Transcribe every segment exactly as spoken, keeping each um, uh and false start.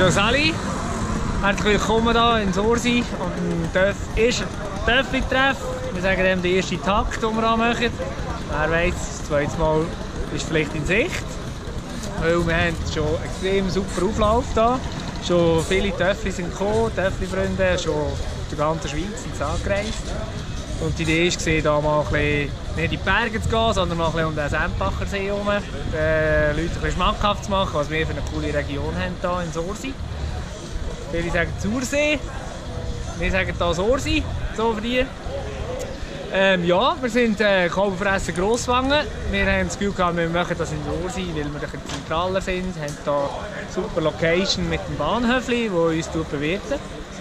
Hallo Sally, herzlich willkommen hier in Sursi und Dörf ist Dörfli-Treff. Wir sagen dem den ersten Takt, den wir anmachen. Wer weiss, das zweite Mal ist vielleicht in Sicht. Weil wir haben schon einen extrem super Auflauf hier. Schon viele Dörfli sind gekommen, Dörfli-Freunde, schon aus der ganzen Schweiz sind angereist. Und die Idee war, hier mal ein bisschen nicht in die Berge zu gehen, sondern mal ein bisschen um den Sempacher See herum, den Leuten ein bisschen schmackhaft zu machen, was wir für eine coole Region haben hier in Sursi. Viele sagen Sursee, wir sagen hier Sursi, so für die. Ähm, ja, wir sind äh, Kalbenfressen Grosswangen. Wir haben das Gefühl gehabt, wir machen das in Sursi, weil wir ein bisschen zentraler sind. Wir haben hier eine super Location mit dem Bahnhöfli, das uns bewirtet.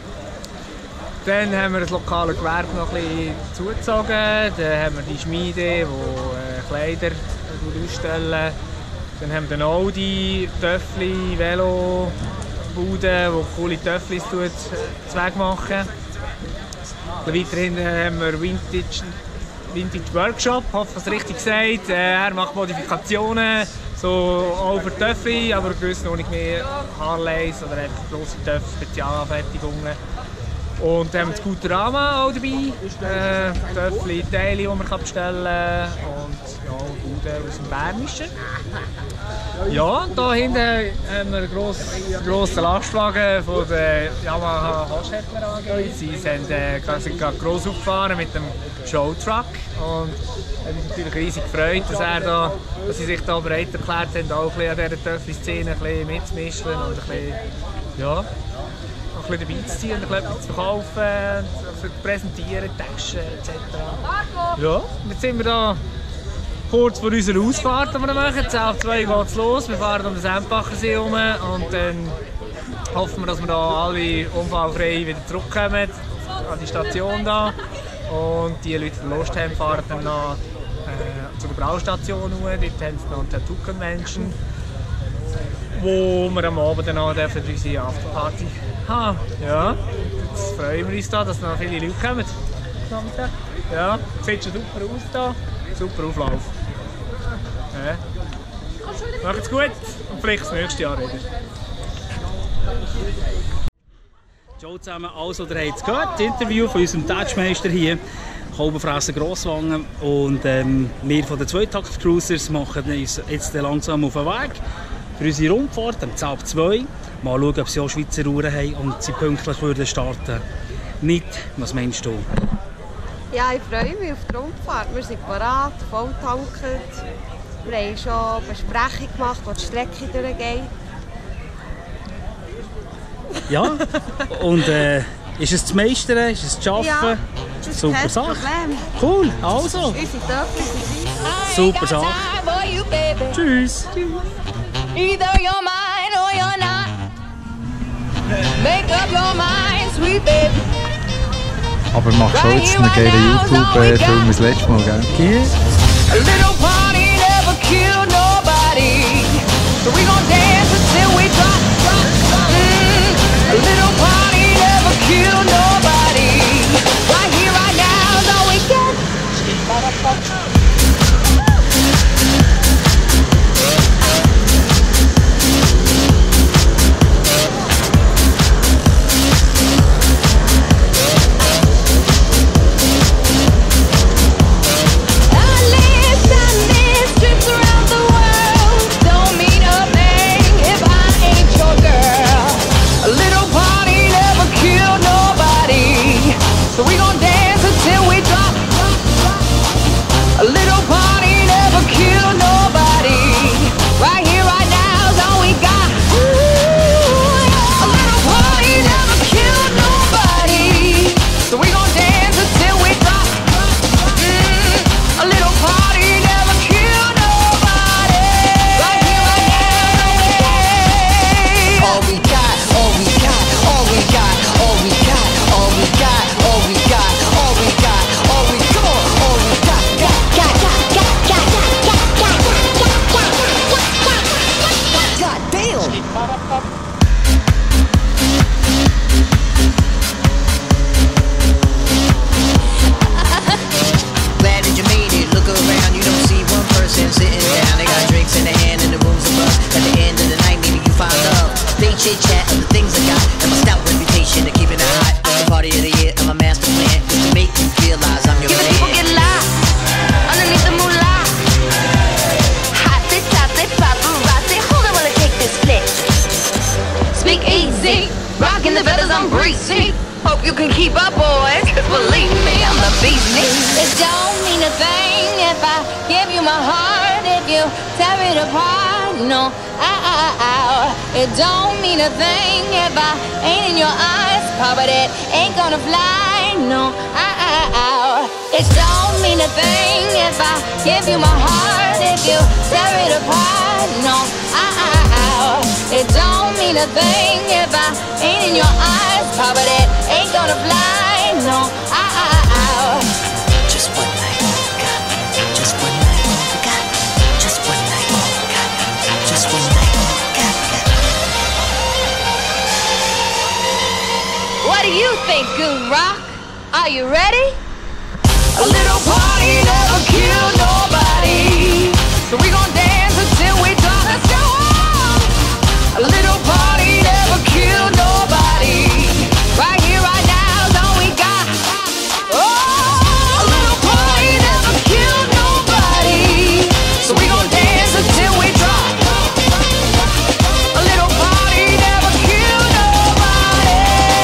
Dann haben wir das lokale Gewerbe noch ein bisschen zugezogen. Dann haben wir die Schmiede, die äh, Kleider ausstellen. Dann haben wir den Audi, Töffli, Velo, Bude, die coole Töfflis Zweig machen. Weiterhin haben wir Vintage, Vintage Workshop, hoffe ich es richtig gesagt. Er macht Modifikationen, so auch für Töffli, aber gewiss noch nicht mehr Harleys oder einfach grosse Töff, Spezialanfertigungen. Und dann haben wir das Scooterama auch dabei, äh, Töffli, Teile, die man bestellen kann und ja, Bude aus dem Bernischen. Ja, und hier hinten haben wir einen grossen, grossen Lastwagen von der Yamaha Haschhettler A G. Sie sind, äh, sind gerade gross aufgefahren mit dem Showtruck und es hat uns natürlich riesig gefreut, dass, er da, dass sie sich da bereit erklärt haben, auch ein bisschen an dieser Töffli-Szene mitzumischen und ein bisschen, ja, ein bisschen dabei zu ziehen und etwas zu verkaufen, zu präsentieren, Taschen et cetera. Ja, jetzt sind wir da kurz vor unserer Ausfahrt, die wir machen. zehn ab zwei geht es los. Wir fahren um den Sempacher See herum und dann hoffen wir, dass wir da alle unfallfrei wieder zurückkommen an die Station da. Und die Leute, die Lust haben, fahren dann noch äh, zu der Braustation hoch. Dort haben sie noch eine Tattoo-Convention, wo wir am Abend dann auch unsere Afterparty haben. Ja, jetzt freuen wir uns da, dass noch viele Leute kommen. Ja, sieht schon super aus da. Super Auflauf. Ja. Macht's gut und vielleicht das nächste Jahr wieder. Ciao zusammen, also ihr habt es gehört, das Interview von unserem Touchmeister hier, Kalbenfressen Grosswangen. Und ähm, wir von den Zweitakt-Cruisers machen uns jetzt langsam auf den Weg für unsere Rundfahrt am zehn ab zwei. Mal schauen, ob sie auch Schweizer Uhren haben und sie pünktlich würden starten. Nicht, was meinst du? Ja, ich freue mich auf die Rundfahrt. Wir sind parat, voll tankt. Wir haben schon eine Besprechung gemacht, wo die Strecke durchgeht. Ja, und äh, ist es zu meistern, ist es zu schaffen? Ja, das ist super kein Sache. Problem. Cool, also. Unsere Dörfer sind Super Sache. Tschüss. Either you're mine or you're not. Make up your mind, sweet baby. Aber machst du jetzt einen geilen YouTube-Film wie das letzte Mal, gell? Yes. A little party never killed nobody. So we gon' dance until we drop, drop, drop. Mm, a little party never killed nobody. Right here, right now is all we get. I live and live trips around the world. Don't mean a thing. tear it apart. No, ow, ow, ow. It don't mean a thing if I ain't in your eyes. Papa, that ain't gonna fly. No, ow, ow, ow. It don't mean a thing if I give you my heart. If you tear it apart. No, ow, ow, ow. It don't mean a thing if I ain't in your eyes. Papa, that ain't gonna fly. No, ow, ow, ow. Just one night, God. Just one night, God. Just one night, God. Just one night, God. What do you think, Goon Rock? Are you ready? A little party never killed nobody, so we gon' dance until we drop. Let's go on. A little party never killed nobody. Right here, right now is all we got. Oh, a little party never killed nobody, so we gon' dance until we drop. A little party never killed nobody.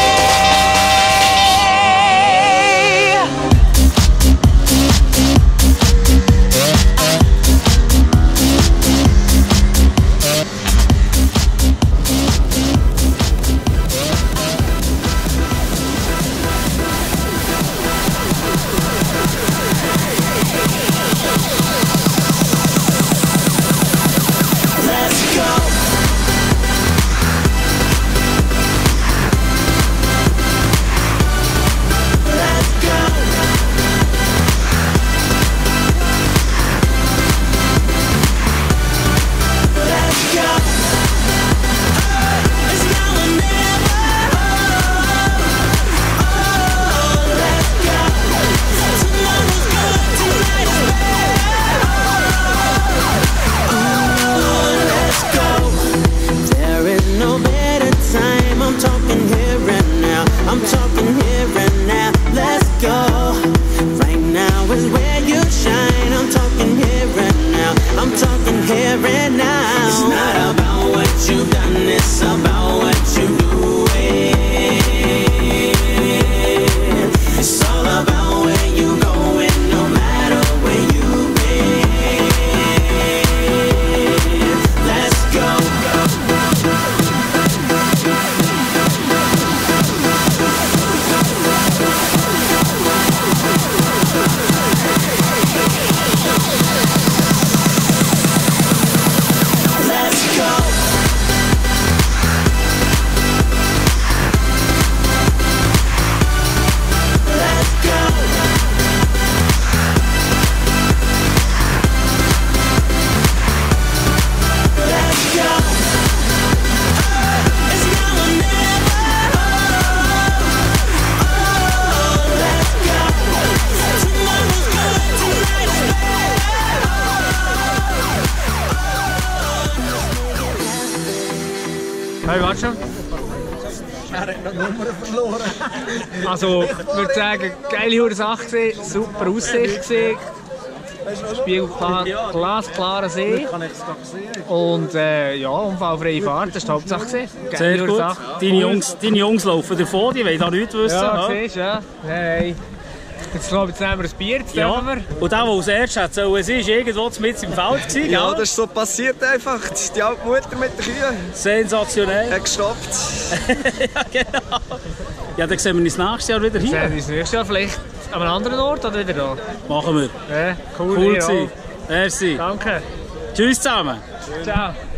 Hey, warte schon. Er hat noch Nummer verloren. Also, ich würde sagen, geile Sache gewesen, super Aussicht gewesen. Spiegelklar, glasklarer See. Und äh, ja, unfallfreie Fahrt, das war die Hauptsache. Geile Sehr gut. Sache. Deine Jungs, deine Jungs laufen davon, die wollen da nichts wissen. Ja, Ja. siehst du, ja. Hey. Jetzt glaube ich, jetzt nehmen wir ein Bier, jetzt Ja. dürfen wir. Und der, der als erstes hat, so, es ist irgendwo mitten im Feld gewesen, Ja, gell? das ist so passiert einfach. Die alte Mutter mit den Kühen Sensationell. hat gestoppt. Ja, genau. Ja, dann sehen wir uns nächstes Jahr wieder Sehen wir hier. uns nächstes Jahr vielleicht an einem anderen Ort oder wieder da? Machen wir. Ja, cool. Cool ja. gewesen. Merci. Danke. Tschüss zusammen. Ciao.